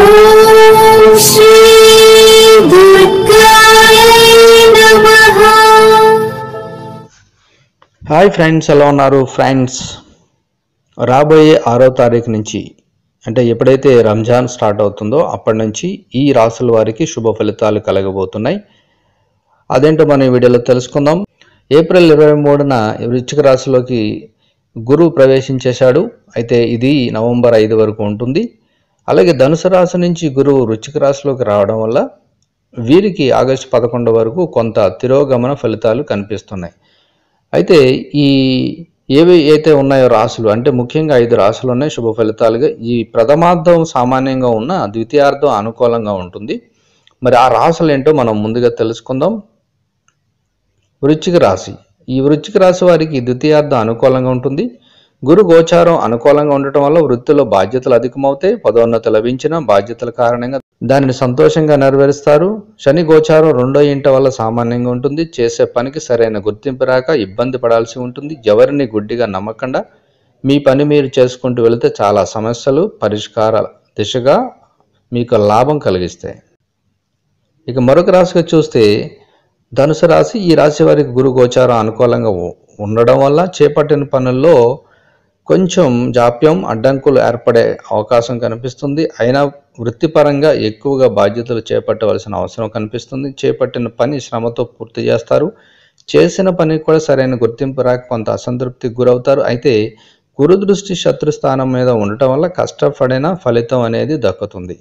ఓం శ్రీ దుర్గాయ నమః. Hi friends, ఎలా ఉన్నారు ఫ్రెండ్స్? రాబోయే 6వ తారీఖు నుంచి అంటే ఎప్పుడైతే రంజాన్ స్టార్ట్ అవుతుందో అప్పటి నుంచి ఈ రాసుల వారికి శుభ ఫలితాలు కలగబోతున్నాయి. అదేంటో మనం ఈ వీడియోలో తెలుసుకుందాం. ఏప్రిల్ 23న వృశ్చిక రాశిలోకి గురువు ప్రవేశించేశాడు. అయితే ఇది నవంబర్ 5 వరకు ఉంటుంది. అలాగే ధనుసు రాశి నుంచి గురువు వృశ్చిక రాశిలోకి రావడం వల్ల వీరికి ఆగస్టు 11 వరకు కొంత తిరోగమన ఫలితాలు కనిపిస్తున్నాయి. అయితే ఏవి అయితే ఉన్నాయో రాశులు, అంటే ముఖ్యంగా 5 రాశులు ఉన్నాయి శుభ ఫలితాలుగా. ఈ ప్రథమార్థం సామాన్యంగా ఉన్న, ద్వితీయార్థం అనుకూలంగా ఉంటుంది. మరి ఆ రాశులు ఏంటో మనం ముందుగా తెలుసుకుందాం. వృశ్చిక రాశి. ఈ వృశ్చిక రాశి వారికి ద్వితీయార్థం అనుకూలంగా ఉంటుంది. గురు గోచారం అనుకూలంగా ఉండటం వల్ల వృత్తిలో బాధ్యతలు అధికమవుతాయి. పదోన్నతి లభించిన బాధ్యతల కారణంగా దానిని సంతోషంగా నెరవేరుస్తారు. శని గోచారం 2వ ఇంట వల్ల సామాన్యంగా ఉంటుంది. చేసే పనికి సరైన గుర్తింపు రాక ఇబ్బంది పడాల్సి ఉంటుంది. ఎవరిని గుడ్డిగా నమ్మకుండా మీ పని మీరు చేసుకుంటూ వెళితే చాలా సమస్యలు పరిష్కారాల దిశగా మీకు లాభం కలిగిస్తాయి. ఇక మరొక రాశిగా చూస్తే ధనుసు రాశి. ఈ రాశి వారికి గురు గోచారం అనుకూలంగా ఉండడం వల్ల చేపట్టిన పనుల్లో కొంచెం జాప్యం, అడ్డంకులు ఏర్పడే అవకాశం కనిపిస్తుంది. అయినా వృత్తిపరంగా ఎక్కువగా బాధ్యతలు చేపట్టవలసిన అవసరం కనిపిస్తుంది. చేపట్టిన పని శ్రమతో పూర్తి చేస్తారు. చేసిన పని కూడా సరైన గుర్తింపు రాక కొంత అసంతృప్తికి గురవుతారు. అయితే గురు దృష్టి శత్రుస్థానం మీద ఉండటం వల్ల కష్టపడిన ఫలితం అనేది దక్కుతుంది.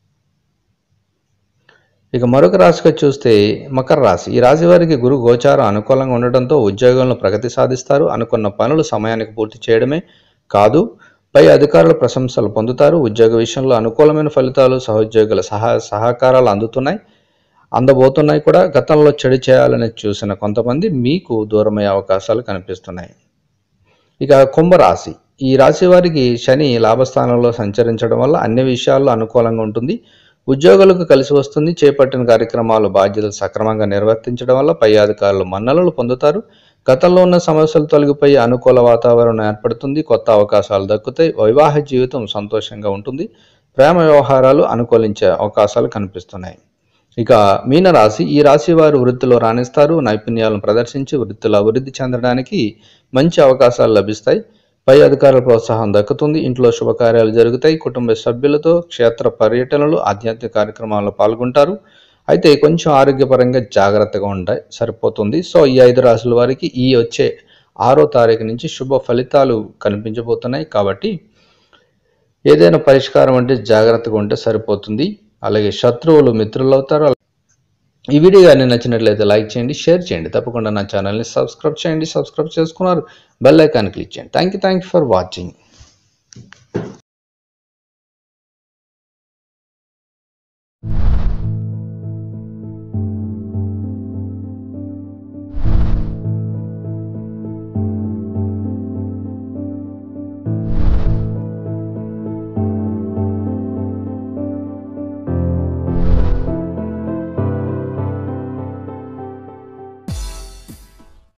ఇక మరొక రాశిగా చూస్తే మకర రాశి. ఈ రాశి వారికి గురు గోచారం అనుకూలంగా ఉండటంతో ఉద్యోగంలో ప్రగతి సాధిస్తారు. అనుకున్న పనులు సమయానికి పూర్తి చేయడమే కాదు, పై అధికారుల ప్రశంసలు పొందుతారు. ఉద్యోగ విషయంలో అనుకూలమైన ఫలితాలు, సహోద్యోగుల సహకారాలు అందబోతున్నాయి కూడా. గతంలో చెడు చేయాలని చూసిన కొంతమంది మీకు దూరమయ్యే అవకాశాలు కనిపిస్తున్నాయి. ఇక కుంభరాశి. ఈ రాశి వారికి శని లాభస్థానంలో సంచరించడం వల్ల అన్ని విషయాల్లో అనుకూలంగా ఉంటుంది. ఉద్యోగులకు కలిసి వస్తుంది. చేపట్టిన కార్యక్రమాలు, బాధ్యతలు సక్రమంగా నిర్వర్తించడం వల్ల పై అధికారులు మన్ననలు పొందుతారు. గతంలో ఉన్న సమస్యలు తొలగిపోయి అనుకూల వాతావరణం ఏర్పడుతుంది. కొత్త అవకాశాలు దక్కుతాయి. వివాహ జీవితం సంతోషంగా ఉంటుంది. ప్రేమ వ్యవహారాలు అనుకూలించే అవకాశాలు కనిపిస్తున్నాయి. ఇక మీనరాశి. ఈ రాశి వారు వృత్తిలో రాణిస్తారు. నైపుణ్యాలను ప్రదర్శించి వృత్తిలో అభివృద్ధి చెందడానికి మంచి అవకాశాలు లభిస్తాయి. పై అధికారుల ప్రోత్సాహం దక్కుతుంది. ఇంట్లో శుభకార్యాలు జరుగుతాయి. కుటుంబ సభ్యులతో క్షేత్ర పర్యటనలు, ఆధ్యాత్మిక కార్యక్రమాల్లో పాల్గొంటారు. అయితే కొంచెం ఆరోగ్యపరంగా జాగ్రత్తగా ఉంటే సరిపోతుంది. సో ఈ 5 రాశుల వారికి ఈ వచ్చే 6వ తారీఖు నుంచి శుభ ఫలితాలు కనిపించబోతున్నాయి. కాబట్టి ఏదైనా పరిష్కారం అంటే జాగ్రత్తగా ఉంటే సరిపోతుంది. అలాగే శత్రువులు మిత్రులు అవుతారు. ఈ వీడియో కానీ నచ్చినట్లయితే లైక్ చేయండి, షేర్ చేయండి. తప్పకుండా నా ఛానల్ని సబ్స్క్రైబ్ చేయండి. సబ్స్క్రైబ్ చేసుకున్నారు బెల్ ఐకాన్ క్లిక్ చేయండి. Thank you for watching.